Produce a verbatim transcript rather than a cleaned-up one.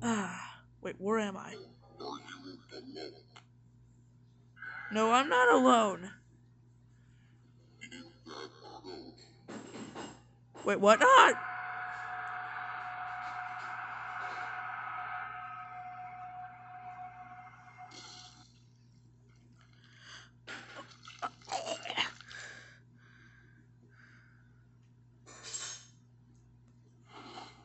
Ah, wait, where am I? No, I'm not alone. Wait, what? Ah!